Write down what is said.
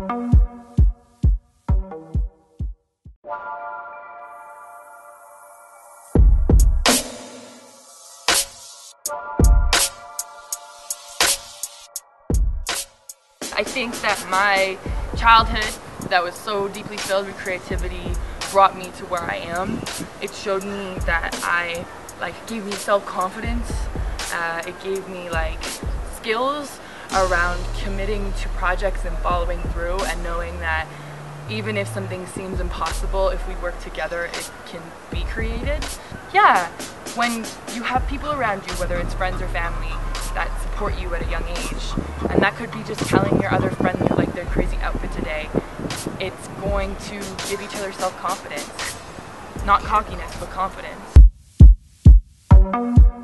I think that my childhood that was so deeply filled with creativity brought me to where I am. It showed me that gave me self-confidence. It gave me skills around committing to projects and following through, and knowing that even if something seems impossible, if we work together, it can be created. Yeah, when you have people around you, whether it's friends or family, that support you at a young age, and that could be just telling your other friend you like their crazy outfit today, it's going to give each other self-confidence. Not cockiness, but confidence.